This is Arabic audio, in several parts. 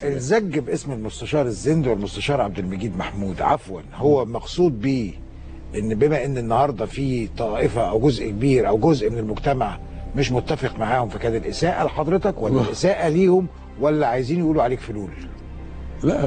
الزج باسم المستشار الزند والمستشار عبد المجيد محمود عفوا، هو مقصود بيه ان بما ان النهارده في طائفه او جزء كبير او جزء من المجتمع مش متفق معاهم، فكان الاساءه لحضرتك ولا الاساءه ليهم ولا عايزين يقولوا عليك فلول؟ لا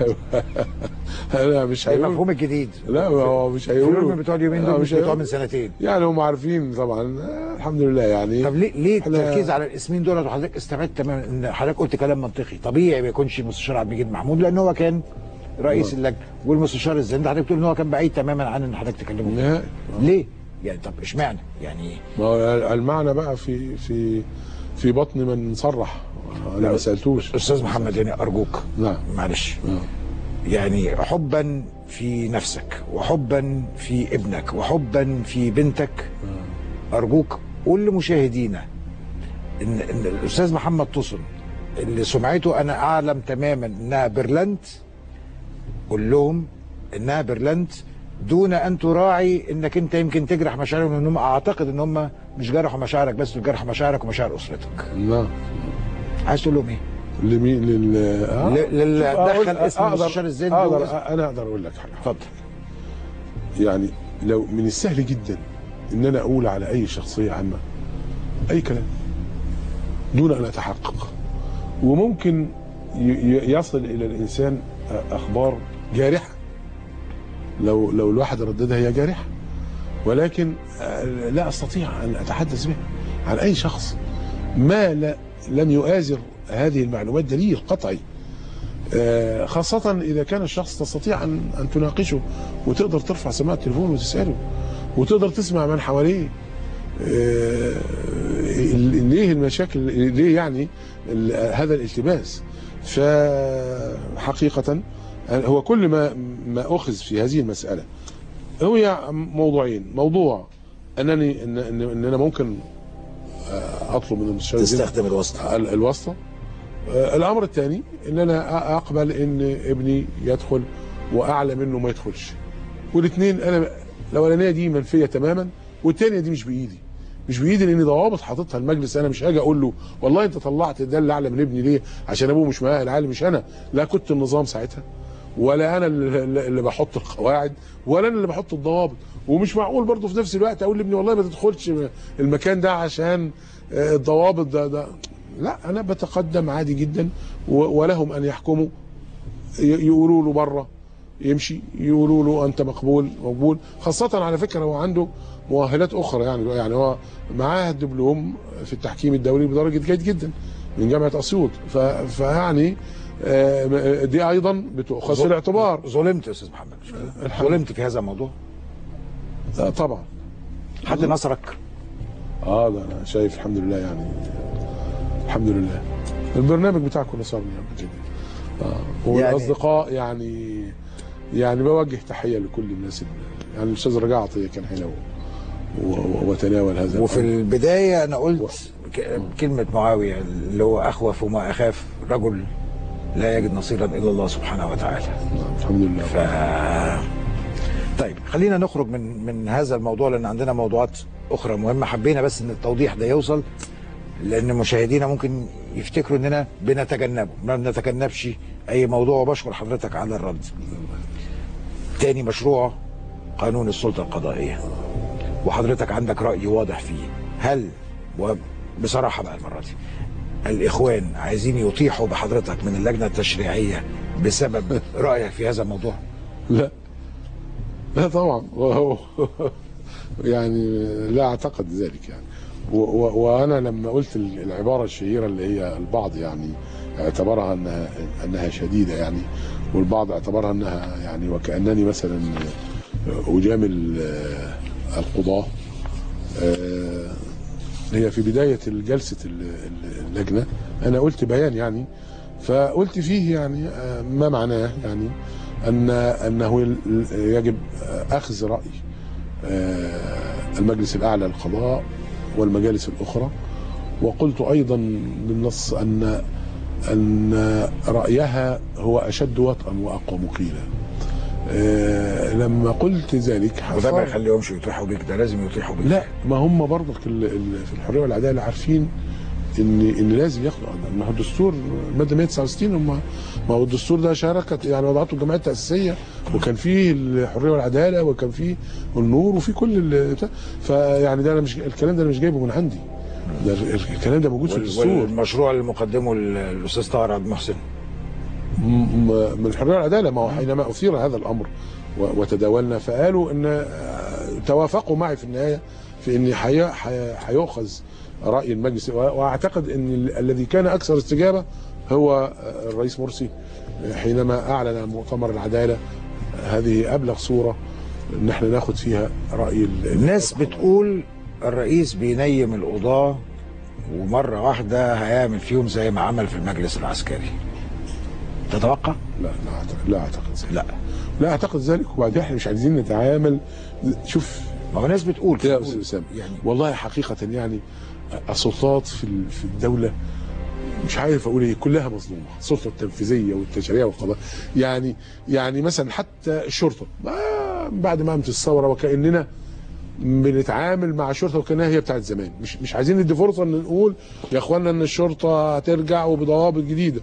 انا مش هيقول المفهوم الجديد. لا هو مش هيقولوا فلول من بتوع اليومين دول مش بتوع من سنتين يعني، هم عارفين طبعا. الحمد لله يعني. طب ليه التركيز على الاسمين دول وحضرتك استبعدت تماما؟ ان حضرتك قلت كلام منطقي طبيعي ما يكونش المستشار عبد المجيد محمود لان هو كان رئيس اللجنه، والمستشار الزند حضرتك بتقول ان هو كان بعيد تماما عن ان حضرتك تكلمه فيه. ليه؟ يعني طب اشمعنى؟ يعني ما هو المعنى بقى في بطن من صرح. انا ما سالتوش. استاذ محمد هاني ارجوك. نعم معلش. يعني حبا في نفسك وحبا في ابنك وحبا في بنتك، ارجوك قول لمشاهدينا ان الاستاذ محمد طوسن اللي سمعته انا اعلم تماما انها برلنت، قول لهم انها برلنت دون ان تراعي انك انت يمكن تجرح مشاعرهم، لان هم اعتقد ان هم مش جرحوا مشاعرك بس، جرحوا مشاعرك ومشاعر اسرتك. نعم. عايز تقول لهم ايه؟ لمين؟ للي دخل اسم المستشار الزند. انا اقدر اقول لك حاجه. اتفضل. يعني لو من السهل جدا ان انا اقول على اي شخصيه عامه اي كلام دون ان اتحقق، وممكن يصل الى الانسان اخبار جارحه لو الواحد رددها هي جارحه، ولكن لا استطيع ان اتحدث بها عن اي شخص ما لم يؤازر هذه المعلومات دليل قطعي، خاصة إذا كان الشخص تستطيع أن تناقشه وتقدر ترفع سماعة التليفون وتسأله وتقدر تسمع من حواليه. ليه المشاكل؟ ليه يعني هذا الالتباس؟ فحقيقة هو كل ما أخذ في هذه المسألة هو موضوعين. موضوع أنني إن أنا ممكن أطلب من المستشار تستخدم الواسطة. الامر الثاني ان انا اقبل ان ابني يدخل واعلى منه ما يدخلش، والاثنين انا الاولانيه دي منفيه تماما والثانيه دي مش بايدي لان ضوابط حاططها المجلس. انا مش هاجي اقول له والله انت طلعت ده اللي اعلى من ابني ليه عشان ابوه مش مؤهل عالي. مش انا، لا كنت النظام ساعتها ولا انا اللي بحط القواعد ولا انا اللي بحط الضوابط، ومش معقول برضه في نفس الوقت اقول لابني والله ما تدخلش المكان ده عشان الضوابط ده. لا، انا بتقدم عادي جدا ولهم ان يحكموا. يقولوا له بره يمشي، يقولوا له انت مقبول. خاصه على فكره هو عنده مؤهلات اخرى، يعني هو معاه دبلوم في التحكيم الدولي بدرجه جيد جدا من جامعه اسيوط. فيعني دي ايضا بتؤخذ في الاعتبار. ظلمت يا استاذ محمد؟ ظلمت في هذا الموضوع؟ طبعا. حد نصرك؟ ده انا شايف الحمد لله، يعني الحمد لله البرنامج بتاعكم نصرني قبل كده. والاصدقاء يعني بوجه تحيه لكل الناس. يعني الاستاذ رجاء عطيه كان هنا وتناول هذا. وفي البدايه انا قلت كلمه معاويه اللي هو اخوف وما اخاف رجل لا يجد نصيرا الا الله سبحانه وتعالى. الحمد لله. طيب خلينا نخرج من هذا الموضوع لان عندنا موضوعات اخرى مهمه. حبينا بس ان التوضيح ده يوصل لان مشاهدينا ممكن يفتكروا اننا بنتجنبه. ما بنتجنبش اي موضوع، وبشكر حضرتك على الرد. تاني مشروع قانون السلطه القضائيه، وحضرتك عندك راي واضح فيه. هل وبصراحه بقى المره دي الاخوان عايزين يطيحوا بحضرتك من اللجنه التشريعيه بسبب رايك في هذا الموضوع؟ لا طبعا. يعني لا اعتقد ذلك يعني. وانا لما قلت العباره الشهيره اللي هي البعض يعني اعتبرها انها شديده يعني، والبعض اعتبرها انها يعني وكانني مثلا اجامل القضاه. هي في بدايه جلسه اللجنه انا قلت بيان يعني، فقلت فيه يعني ما معناه يعني انه يجب اخذ راي المجلس الاعلى للقضاء والمجالس الاخرى. وقلت ايضا بالنص ان رايها هو اشد وطئا واقوى مقيلا. لما قلت ذلك وده ما يخليهمش يطيحوا بيك، ده لازم يطيحوا بيك. لا، ما هم برضك في الحريه والعداله عارفين ان لازم ياخدوا، ما هو الدستور الماده 169 ما هو الدستور ده شاركت يعني وضعته الجمعيه التاسيسيه، وكان فيه الحريه والعداله، وكان فيه النور، وفيه كل فيعني ده انا مش الكلام ده انا مش جايبه من عندي، ده الكلام ده موجود في الدستور. والمشروع اللي مقدمه الاستاذ طاهر عبد المحسن من الحريه والعداله، ما هو حينما اثير هذا الامر وتداولنا فقالوا ان توافقوا معي في النهايه في ان هيؤخذ راي المجلس، واعتقد ان الذي كان اكثر استجابه هو الرئيس مرسي حينما اعلن عن مؤتمر العداله. هذه ابلغ صوره ان احنا ناخد فيها راي الناس بتقول الرئيس بينيم القضاه ومره واحده هيعمل فيهم زي ما عمل في المجلس العسكري. تتوقع؟ لا اعتقد ذلك. لا اعتقد ذلك. وبعدين احنا مش عايزين نتعامل، شوف ما هو ناس بتقول يا استاذ اسامه يعني والله حقيقه يعني السلطات في الدوله مش عارف اقول ايه، كلها مظلومه، السلطه التنفيذيه والتشريعيه والقضاء. يعني مثلا حتى الشرطه بعد ما قامت الثوره وكاننا بنتعامل مع الشرطه وكانها هي بتاعت زمان. مش عايزين ندي فرصه ان نقول يا اخوانا ان الشرطه هترجع وبضوابط جديده.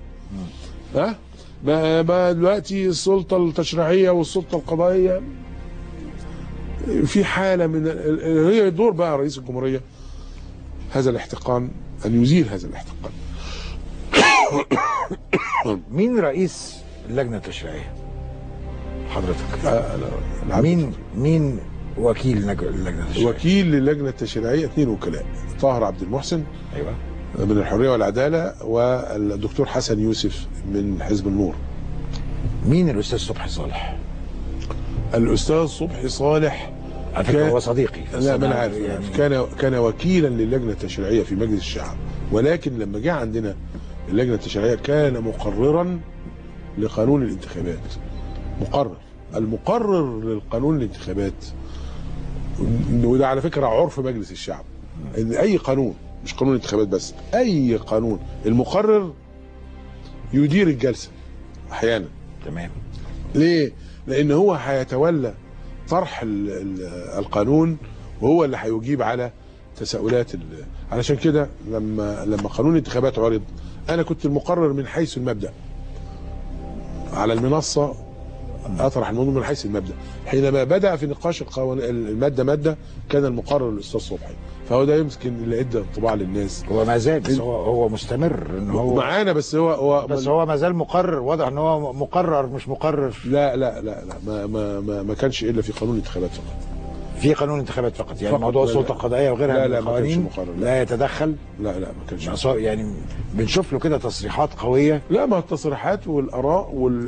ما دلوقتي السلطه التشريعيه والسلطه القضائيه في حاله من هي دور بقى رئيس الجمهوريه هذا الاحتقان، ان يزيل هذا الاحتقان. مين رئيس اللجنه التشريعيه؟ حضرتك. مين وكيل اللجنه التشريعيه؟ وكيل للجنه التشريعيه 2 وكلاء، طاهر عبد المحسن ايوه من الحريه والعداله، والدكتور حسن يوسف من حزب النور. مين الاستاذ صبحي صالح؟ الاستاذ صبحي صالح على فكره هو صديقي. لا ما انا عارف يعني كان وكيلا للجنه التشريعيه في مجلس الشعب، ولكن لما جه عندنا اللجنه التشريعيه كان مقررا لقانون الانتخابات. المقرر للقانون الانتخابات، وده على فكره عرف مجلس الشعب، ان اي قانون مش قانون الانتخابات بس، اي قانون المقرر يدير الجلسه احيانا. تمام. ليه؟ لان هو هيتولى طرح القانون، وهو اللي هيجيب على تساؤلات علشان كده لما قانون الانتخابات عرض انا كنت المقرر من حيث المبدا على المنصه، اطرح الموضوع من حيث المبدا. حينما بدا في نقاش الماده كان المقرر الاستاذ صبحي، فهو ده يمكن اللي ادى انطباع للناس. هو ما زال، بس هو مستمر ان هو معانا، بس هو ما زال مقرر. واضح ان هو مقرر مش مقرر. لا لا لا لا ما كانش الا في قانون الانتخابات فقط. في قانون الانتخابات فقط يعني موضوع السلطه القضائيه وغيرها من القوانين ما كانش مقرر. لا يتدخل. لا ما كانش يعني بنشوف له كده تصريحات قويه. لا ما التصريحات والاراء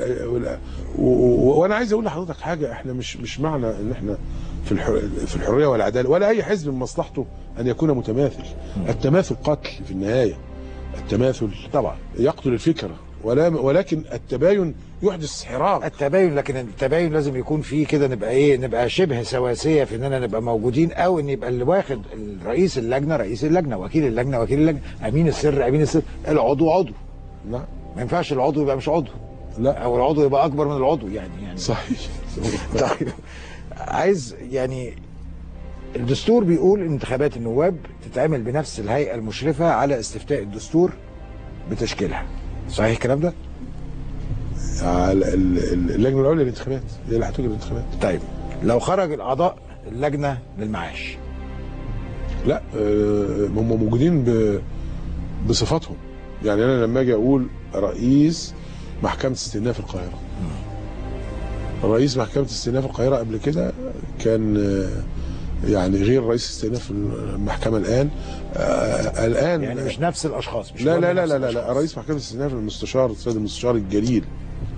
وانا عايز اقول لحضرتك حاجه، احنا مش معنى ان احنا في الحريه والعداله ولا اي حزب من مصلحته ان يكون متماثل. التماثل قتل في النهايه، التماثل طبعا يقتل الفكره، ولكن التباين يحدث حراك. لكن التباين لازم يكون فيه كده، نبقى شبه سواسيه في اننا نبقى موجودين، او ان يبقى اللي واخد رئيس اللجنه، وكيل اللجنه، امين السر، العضو. لا ما ينفعش العضو يبقى مش عضو. لا، او العضو يبقى اكبر من العضو يعني صحيح. طيب عايز يعني الدستور بيقول انتخابات النواب تتعمل بنفس الهيئه المشرفه على استفتاء الدستور بتشكيلها. صحيح الكلام ده؟ على اللجنه العليا للانتخابات هي اللي هتجري الانتخابات. طيب لو خرج الاعضاء اللجنه للمعاش؟ لا هم موجودين بصفاتهم. يعني انا لما اجي اقول رئيس محكمه استئناف القاهره، رئيس محكمه استئناف القاهره قبل كده كان يعني غير رئيس استئناف المحكمه الان يعني مش نفس الاشخاص. مش لا لا لا لا لا رئيس محكمه استئناف المستشار السيد المستشار الجليل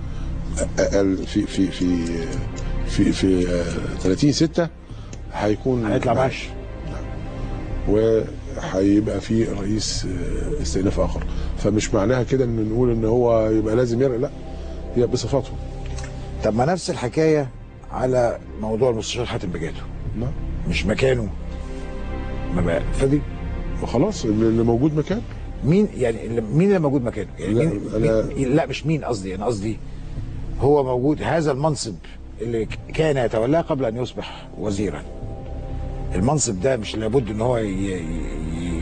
في 30/6 هيطلع معاش، وهيبقى في رئيس استئناف اخر. فمش معناها كده ان نقول ان هو يبقى لازم يرقى، لا، هي بصفاته. طب ما نفس الحكايه على موضوع المستشار حاتم بجاته. لا مش مكانه ما بقى فاضي وخلاص، اللي موجود مكان. مين اللي موجود مكانه؟ يعني لا مش مين قصدي، انا قصدي هو موجود هذا المنصب اللي كان يتولاه قبل ان يصبح وزيرا. المنصب ده مش لابد ان هو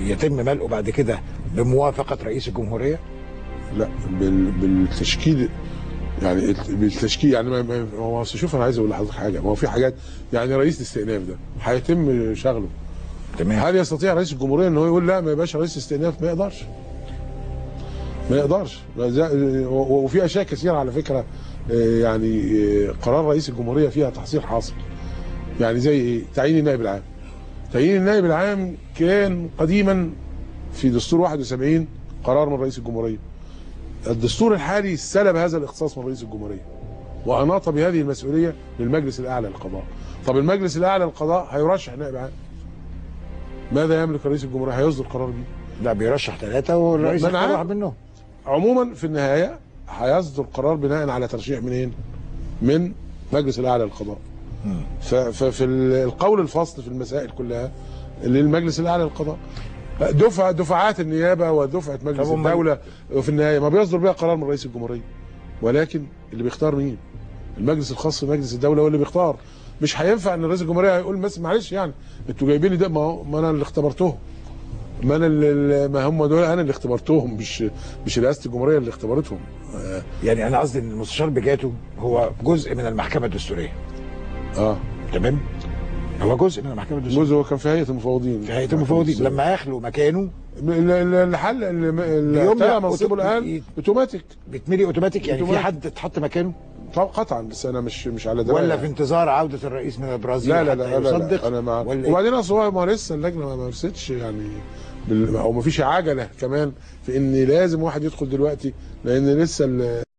يتم ملئه بعد كده بموافقه رئيس الجمهوريه؟ لا، بالتشكيل، يعني بالتشكيل، يعني ما هو شوف، انا عايز اقول لحضرتك حاجه. ما هو في حاجات، يعني رئيس الاستئناف ده هيتم شغله. تمام. هل يستطيع رئيس الجمهوريه ان هو يقول لا ما يبقاش رئيس استئناف؟ ما يقدرش. ما يقدرش. وفي اشياء كثيره على فكره، يعني قرار رئيس الجمهوريه فيها تحصيل حاصل. يعني زي ايه؟ تعيين النائب العام. تعيين النائب العام كان قديما في دستور 71 قرار من رئيس الجمهوريه. الدستور الحالي سلب هذا الاختصاص من رئيس الجمهوريه واناط بهذه المسؤوليه للمجلس الاعلى للقضاء. طب المجلس الاعلى للقضاء هيرشح نائب عام. ماذا يملك رئيس الجمهوريه؟ هيصدر قرار بيه. لا، بيرشح 3 والرئيس يختار واحد منهم. عموما في النهايه هيصدر قرار بناء على ترشيح منين؟ من مجلس الاعلى للقضاء. ففي القول الفصل في المسائل كلها للمجلس الاعلى للقضاء. دفعات النيابه ودفعه مجلس الدوله وفي النهايه ما بيصدر بها قرار من رئيس الجمهوريه، ولكن اللي بيختار مين؟ المجلس الخاص بمجلس الدوله هو اللي بيختار. مش هينفع ان رئيس الجمهوريه هيقول بس معلش، يعني انتوا جايبين لي ده، ما انا اللي اختبرتهم، ما هم دول انا اللي اختبرتهم، مش رئاسه الجمهوريه اللي اختبرتهم. يعني انا قصدي ان المستشار بجاته هو جزء من المحكمه الدستوريه. تمام. هو جزء من المحكمه الدستوريه. هو كان في هيئه المفوضين. في هيئه المفوضين لما يخلو مكانه الحل اللي منصبه الان اوتوماتيك، بيتملي اوتوماتيك. يعني في حد اتحط مكانه؟ طبعا قطعا، بس انا مش على درايه. ولا في انتظار عوده الرئيس من البرازيل لا يصدق؟ انا مع. وبعدين اصل هو ما لسه اللجنه ما مارستش، يعني او ما فيش عجله كمان في ان لازم واحد يدخل دلوقتي، لان لسه